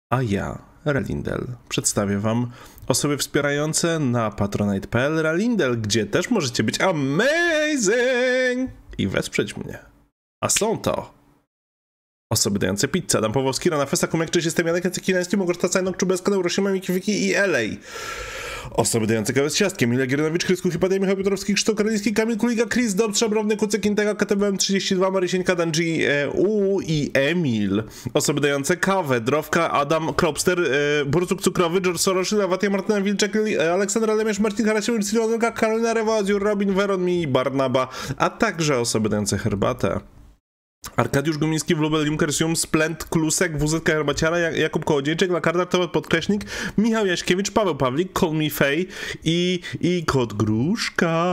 A ja, Relindel, przedstawię wam osoby wspierające na patronite.pl Relindel, gdzie też możecie być amazing i wesprzeć mnie. A są to osoby dające pizzę: Adam Pawłowski, Rana Festa, Kumek, Cześć, jestem Janek, Jacek Kilański, Mogorta Cajnok, Czubelska, Neuroshima, Miki i LA. Osoby dające kawę z ciastkiem: Ila Gierynowicz, Krysku, Hipatia, Michał Piotrowski, Krzysztof Karoliński, Kamil Kuliga, Chris Dob, Szabrowny, Kucyk, Intega, KTBM 32, Marysieńka, Danji, i Emil. Osoby dające kawę: Drowka, Adam, Klopster, Burcuk Cukrowy, George Soros, Lawatia, Martyna Wilczek, Aleksandra Lemiesz, Marcin Harasiewicz, Silonka, Karolina Rewoziur, Robin, Veron, Mi, Barnaba, a także osoby dające herbatę: Arkadiusz Gumiński, Wlubel, Junkersium, Splend, Klusek, WZK Herbaciara, Jakub Kołodziejczyk, Lakardar, Tomat Podkreśnik, Michał Jaśkiewicz, Paweł Pawlik, Call Me Fay i Kot Gruszka.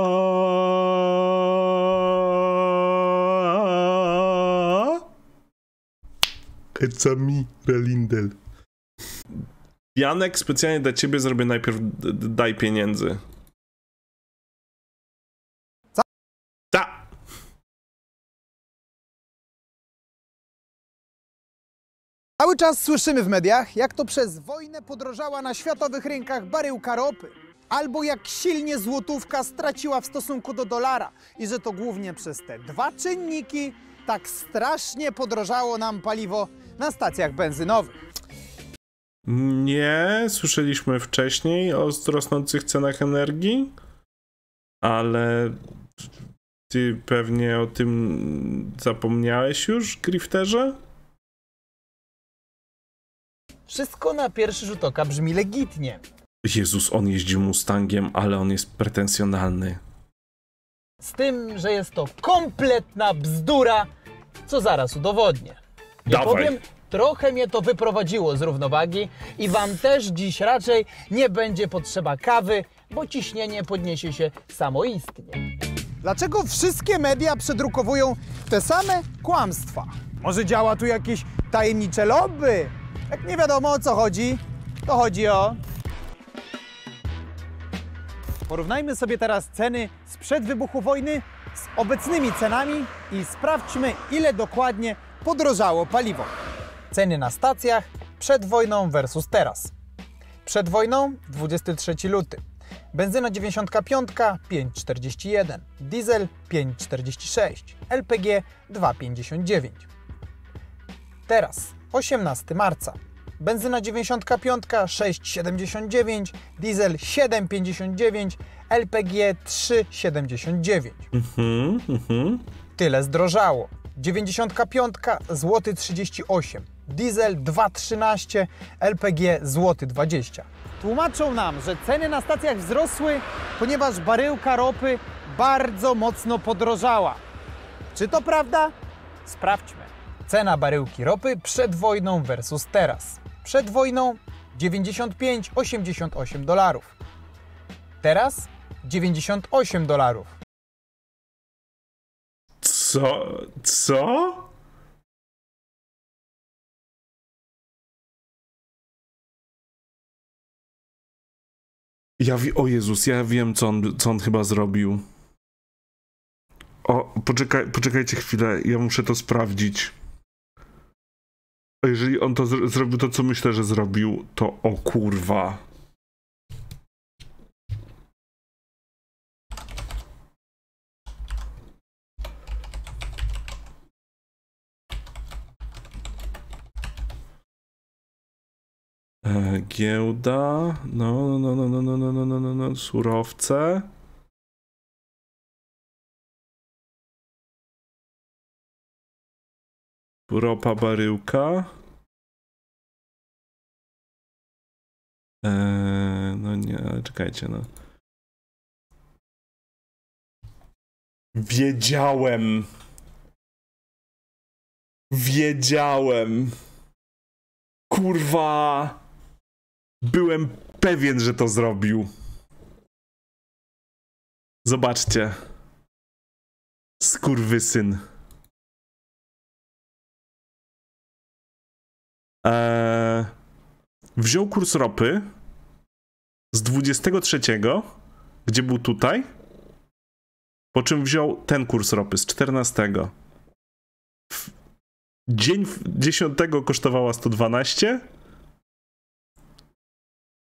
Hecami Relindel. Janek, specjalnie dla ciebie zrobię najpierw daj pieniędzy. Cały czas słyszymy w mediach, jak to przez wojnę podrożała na światowych rynkach baryłka ropy, albo jak silnie złotówka straciła w stosunku do dolara i że to głównie przez te dwa czynniki tak strasznie podrożało nam paliwo na stacjach benzynowych. Nie, słyszeliśmy wcześniej o rosnących cenach energii, ale ty pewnie o tym zapomniałeś już, Grifterze? Wszystko na pierwszy rzut oka brzmi legitnie. Jezus, on jeździł Mustangiem, ale on jest pretensjonalny. Z tym, że jest to kompletna bzdura, co zaraz udowodnię. Ja powiem, trochę mnie to wyprowadziło z równowagi i wam też dziś raczej nie będzie potrzeba kawy, bo ciśnienie podniesie się samoistnie. Dlaczego wszystkie media przedrukowują te same kłamstwa? Może działa tu jakieś tajemnicze lobby? Jak nie wiadomo, o co chodzi, to chodzi o... Porównajmy sobie teraz ceny sprzed wybuchu wojny z obecnymi cenami i sprawdźmy, ile dokładnie podrożało paliwo. Ceny na stacjach przed wojną versus teraz. Przed wojną 23 luty. Benzyna 95 5,41, diesel 5,46, LPG 2,59. Teraz 18 marca. Benzyna 95 6,79, diesel 7,59, LPG 3,79. Tyle zdrożało. 95 złoty 38, diesel 2,13, LPG złoty 20. Tłumaczą nam, że ceny na stacjach wzrosły, ponieważ baryłka ropy bardzo mocno podrożała. Czy to prawda? Sprawdźmy. Cena baryłki ropy przed wojną versus teraz. Przed wojną 95,88 dolarów. Teraz 98 dolarów. Co? O Jezus, ja wiem, co on chyba zrobił. O, poczekajcie chwilę, ja muszę to sprawdzić. Jeżeli on to zrobił to, co myślę, że zrobił, to o kurwa. Giełda, no, surowce. Ropa, baryłka. No nie, ale czekajcie, no. Wiedziałem. Kurwa. Byłem pewien, że to zrobił. Zobaczcie. Skurwysyn. Wziął kurs ropy z 23, gdzie był tutaj, po czym wziął ten kurs ropy z 14. Dzień 10 kosztowała 112,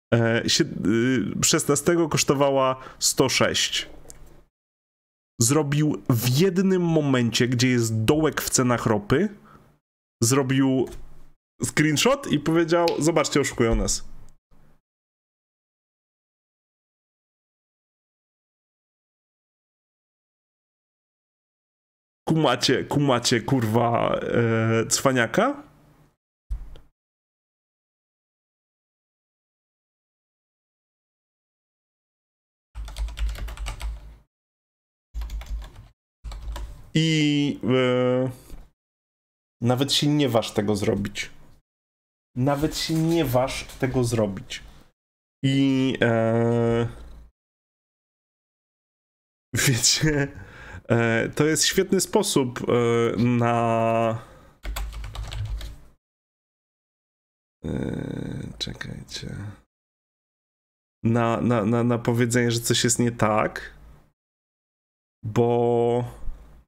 16 kosztowała 106. Zrobił w jednym momencie, gdzie jest dołek w cenach ropy, zrobił screenshot i powiedział: zobaczcie, oszukują nas. Kumacie, kurwa, cwaniaka? I nawet się nie waż tego zrobić. Nawet się nie waż tego zrobić. I wiecie, to jest świetny sposób na... czekajcie. Na powiedzenie, że coś jest nie tak, bo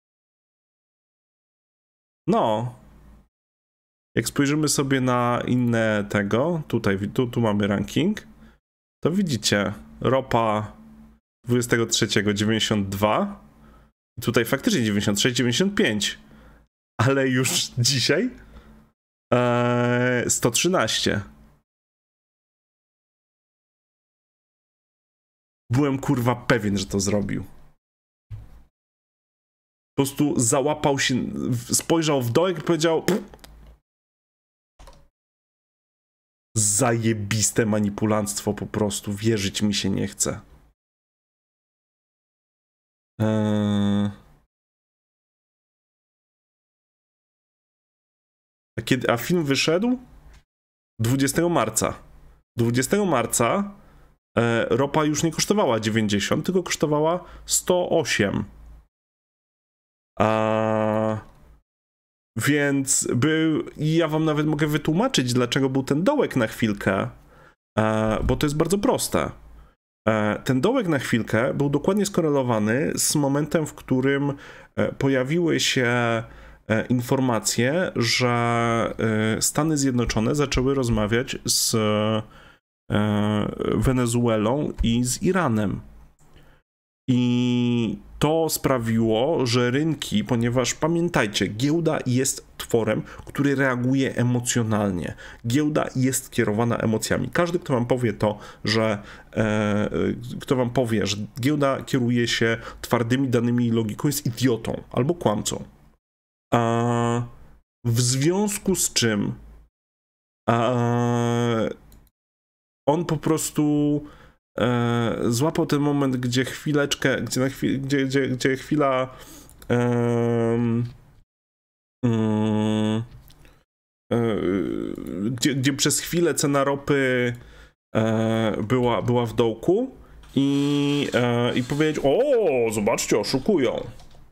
no, jak spojrzymy sobie na inne tego, tu mamy ranking, to widzicie, ropa 23 92, tutaj faktycznie 96, 95, ale już dzisiaj 113. Byłem kurwa pewien, że to zrobił. Po prostu załapał się, spojrzał w dołek i powiedział: zajebiste manipulanstwo po prostu, wierzyć mi się nie chce. A film wyszedł 20 marca. 20 marca ropa już nie kosztowała 90, tylko kosztowała 108. Więc ja wam nawet mogę wytłumaczyć, dlaczego był ten dołek na chwilkę, bo to jest bardzo proste. Ten dołek na chwilkę był dokładnie skorelowany z momentem, w którym pojawiły się informacje, że Stany Zjednoczone zaczęły rozmawiać z Wenezuelą i z Iranem. I to sprawiło, że rynki, ponieważ pamiętajcie, giełda jest tworem, który reaguje emocjonalnie. Giełda jest kierowana emocjami. Każdy, kto wam powie to, że że giełda kieruje się twardymi danymi i logiką, jest idiotą albo kłamcą. W związku z czym on po prostu złapał ten moment, gdzie chwileczkę, gdzie chwila gdzie przez chwilę cena ropy była w dołku i powiedzieć: o, zobaczcie, oszukują.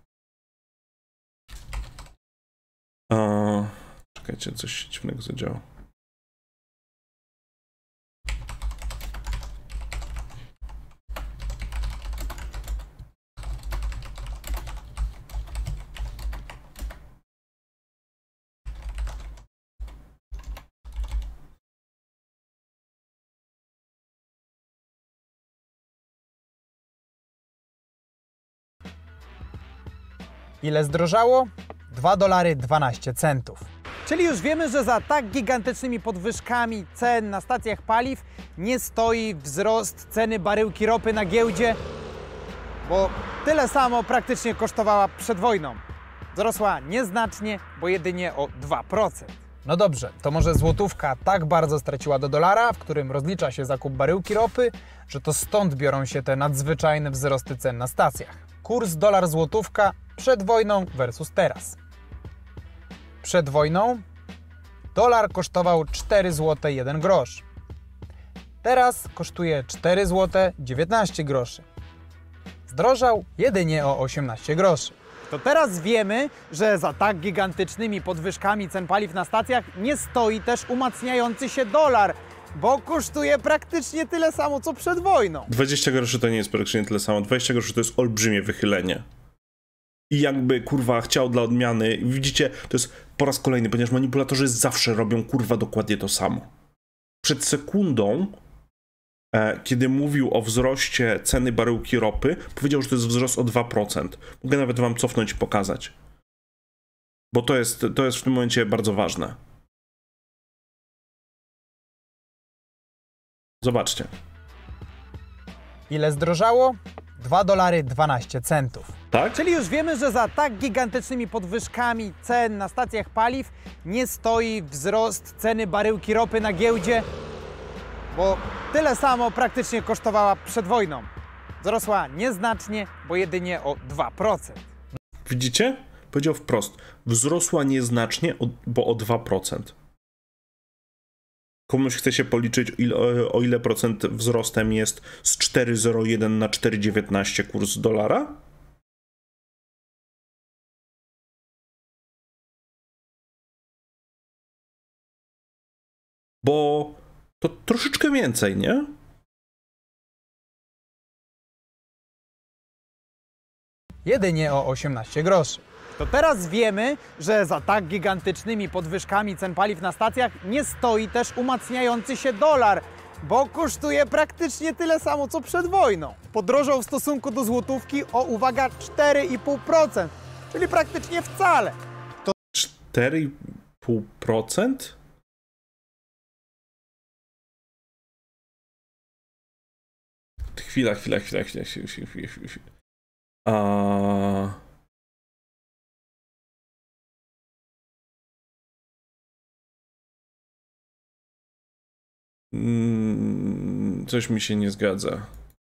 Czekajcie, coś się dziwnego zadziało. Ile zdrożało? $2,12. Czyli już wiemy, że za tak gigantycznymi podwyżkami cen na stacjach paliw nie stoi wzrost ceny baryłki ropy na giełdzie, bo tyle samo praktycznie kosztowała przed wojną. Wzrosła nieznacznie, bo jedynie o 2%. No dobrze, to może złotówka tak bardzo straciła do dolara, w którym rozlicza się zakup baryłki ropy, że to stąd biorą się te nadzwyczajne wzrosty cen na stacjach. Kurs dolar-złotówka przed wojną versus teraz. Przed wojną dolar kosztował 4 zł 1 grosz. Teraz kosztuje 4 zł 19 groszy. Zdrożał jedynie o 18 groszy. To teraz wiemy, że za tak gigantycznymi podwyżkami cen paliw na stacjach nie stoi też umacniający się dolar, bo kosztuje praktycznie tyle samo, co przed wojną. 20 groszy to nie jest praktycznie tyle samo. 20 groszy to jest olbrzymie wychylenie. I jakby, kurwa, chciał dla odmiany. Widzicie, to jest po raz kolejny, ponieważ manipulatorzy zawsze robią, kurwa, dokładnie to samo. Przed sekundą kiedy mówił o wzroście ceny baryłki ropy, powiedział, że to jest wzrost o 2%. Mogę nawet wam cofnąć i pokazać. Bo to jest w tym momencie bardzo ważne. Zobaczcie. Ile zdrożało? $2,12. Tak? Czyli już wiemy, że za tak gigantycznymi podwyżkami cen na stacjach paliw nie stoi wzrost ceny baryłki ropy na giełdzie, bo tyle samo praktycznie kosztowała przed wojną. Wzrosła nieznacznie, bo jedynie o 2%. Widzicie? Powiedział wprost. Wzrosła nieznacznie, bo o 2%. Komuś chce się policzyć, o ile procent wzrostem jest z 4,01 na 4,19 kurs dolara? Bo to troszeczkę więcej, nie? Jedynie o 18 groszy. To teraz wiemy, że za tak gigantycznymi podwyżkami cen paliw na stacjach nie stoi też umacniający się dolar, bo kosztuje praktycznie tyle samo co przed wojną. Podrożał w stosunku do złotówki o, uwaga, 4,5%, czyli praktycznie wcale. 4,5%? Chwila. Coś mi się nie zgadza.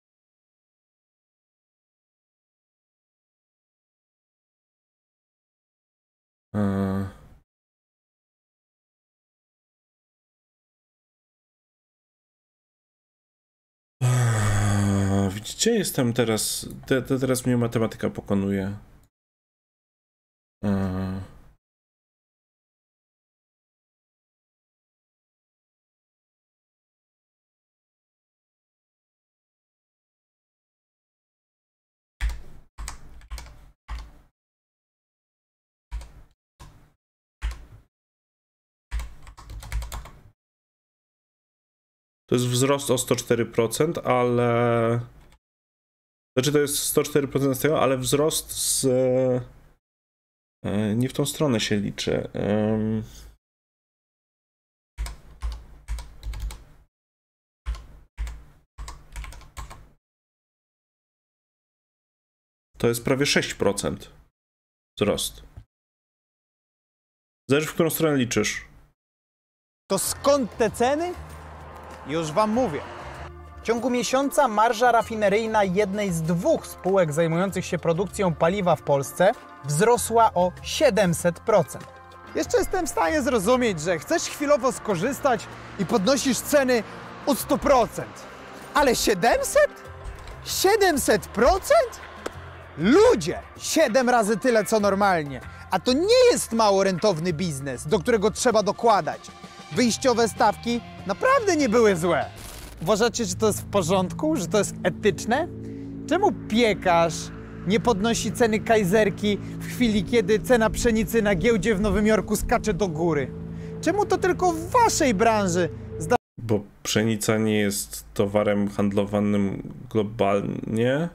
Widzicie, jestem teraz... Teraz mnie matematyka pokonuje. To jest wzrost o 104%, ale... Znaczy to jest 104% z tego, ale wzrost z... Nie w tą stronę się liczy. To jest prawie 6% wzrost. Zależy, w którą stronę liczysz. To skąd te ceny? Już wam mówię. W ciągu miesiąca marża rafineryjna jednej z dwóch spółek zajmujących się produkcją paliwa w Polsce wzrosła o 700%. Jeszcze jestem w stanie zrozumieć, że chcesz chwilowo skorzystać i podnosisz ceny o 100%. Ale 700? 700%? Ludzie! 7 razy tyle co normalnie. A to nie jest mało rentowny biznes, do którego trzeba dokładać. Wyjściowe stawki naprawdę nie były złe. Uważacie, że to jest w porządku? Że to jest etyczne? Czemu piekarz nie podnosi ceny kajzerki w chwili, kiedy cena pszenicy na giełdzie w Nowym Jorku skacze do góry? Czemu to tylko w waszej branży? Bo pszenica nie jest towarem handlowanym globalnie?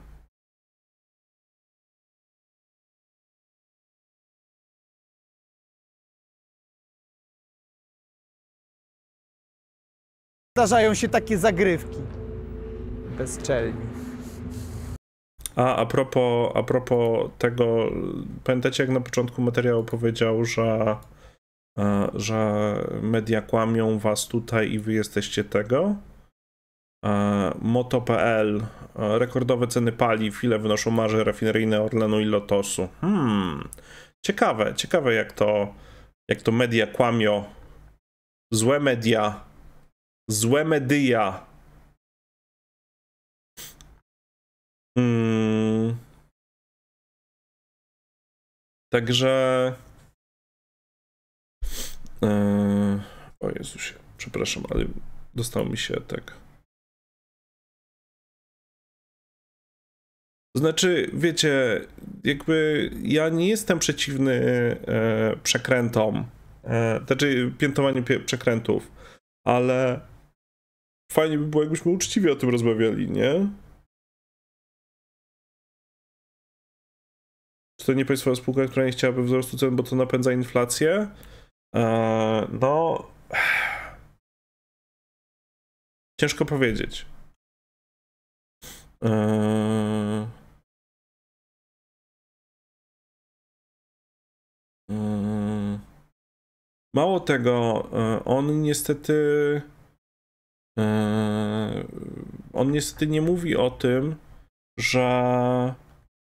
Zdarzają się takie zagrywki. Bezczelni. A propos tego, pamiętacie, jak na początku materiału powiedział, że media kłamią was tutaj i wy jesteście tego? Moto.pl, rekordowe ceny paliw, ile wynoszą marże rafineryjne Orlenu i Lotosu. Ciekawe jak to media kłamią. Złe media. Także... O Jezusie, przepraszam, ale dostał mi się tak. Znaczy, wiecie, jakby ja nie jestem przeciwny przekrętom, znaczy piętowaniu przekrętów, ale Fajnie by było, jakbyśmy uczciwie o tym rozmawiali, nie? Czy to nie państwowa spółka, która nie chciałaby wzrostu cen, bo to napędza inflację? No... Ciężko powiedzieć. Mało tego, on niestety nie mówi o tym, że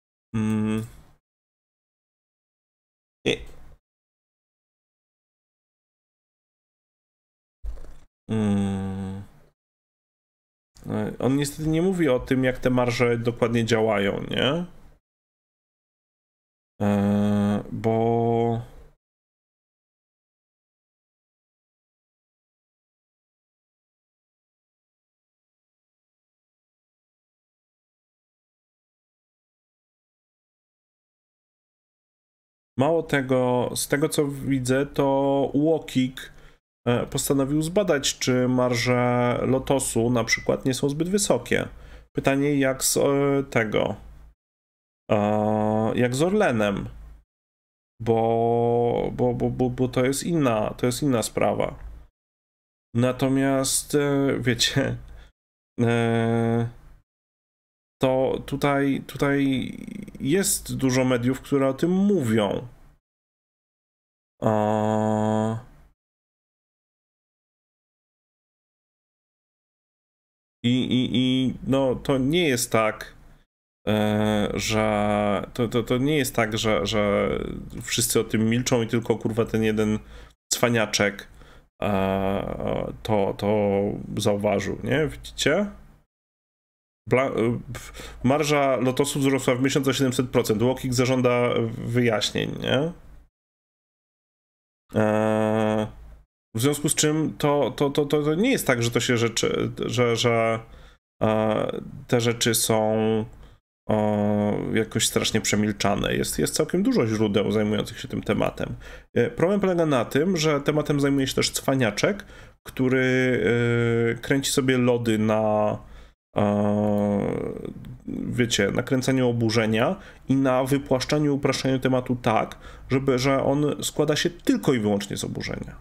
on niestety nie mówi o tym, jak te marże dokładnie działają, nie? Bo mało tego, z tego co widzę, to UOKiK postanowił zbadać, czy marże Lotosu na przykład nie są zbyt wysokie. Pytanie, jak z tego, jak z Orlenem, bo to jest inna sprawa. Natomiast wiecie, to tutaj jest dużo mediów, które o tym mówią. I no, to nie jest tak, że to nie jest tak, że wszyscy o tym milczą i tylko kurwa ten jeden cwaniaczek to zauważył, nie? Widzicie? Marża Lotosu wzrosła w miesiąc o 700%. UOKiK zażąda wyjaśnień, nie? W związku z czym to nie jest tak, że to się rzeczy, że te rzeczy są jakoś strasznie przemilczane. Jest całkiem dużo źródeł zajmujących się tym tematem. Problem polega na tym, że tematem zajmuje się też cwaniaczek, który kręci sobie lody na wiecie, nakręcaniu oburzenia i na wypłaszczaniu, upraszczaniu tematu tak, że on składa się tylko i wyłącznie z oburzenia.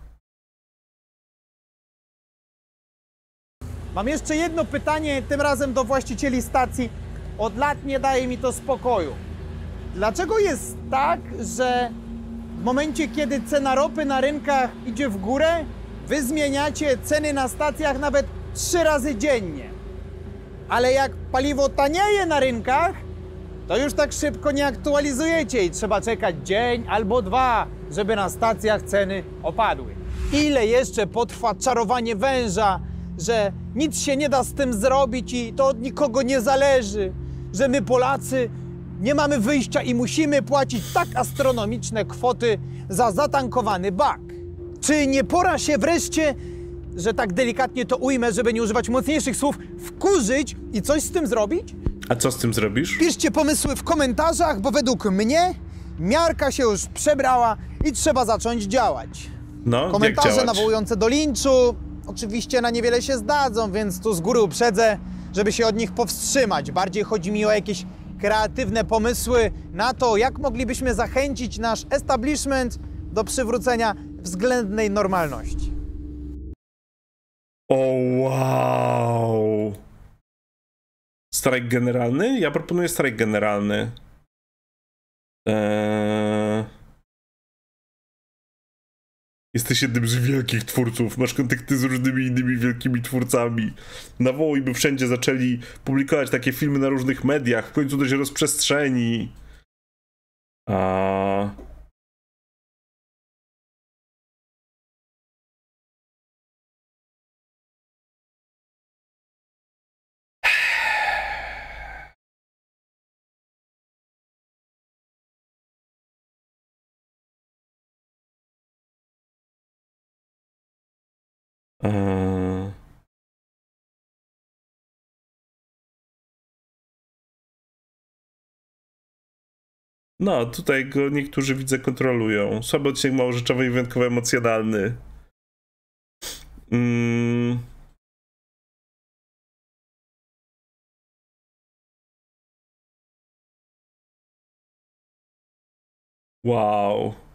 Mam jeszcze jedno pytanie, tym razem do właścicieli stacji. Od lat nie daje mi to spokoju. Dlaczego jest tak, że w momencie, kiedy cena ropy na rynkach idzie w górę, wy zmieniacie ceny na stacjach nawet 3 razy dziennie? Ale jak paliwo tanieje na rynkach, to już tak szybko nie aktualizujecie i trzeba czekać dzień albo 2, żeby na stacjach ceny opadły. Ile jeszcze potrwa czarowanie węża, że nic się nie da z tym zrobić i to od nikogo nie zależy, że my Polacy nie mamy wyjścia i musimy płacić tak astronomiczne kwoty za zatankowany bak? Czy nie pora się wreszcie, że tak delikatnie to ujmę, żeby nie używać mocniejszych słów, wkurzyć i coś z tym zrobić? A co z tym zrobisz? Piszcie pomysły w komentarzach, bo według mnie miarka się już przebrała i trzeba zacząć działać. No, komentarze jak działać? nawołujące do linczu oczywiście na niewiele się zdadzą, więc tu z góry uprzedzę, żeby się od nich powstrzymać. Bardziej chodzi mi o jakieś kreatywne pomysły na to, jak moglibyśmy zachęcić nasz establishment do przywrócenia względnej normalności. O wow! Strajk generalny? Ja proponuję strajk generalny. Jesteś jednym z wielkich twórców, masz kontakty z różnymi innymi wielkimi twórcami. Nawołuj, by wszędzie zaczęli publikować takie filmy na różnych mediach, w końcu to się rozprzestrzeni. No, tutaj go niektórzy widzę kontrolują. Słaby odcinek małorzechowy i wyjątkowo emocjonalny. Wow.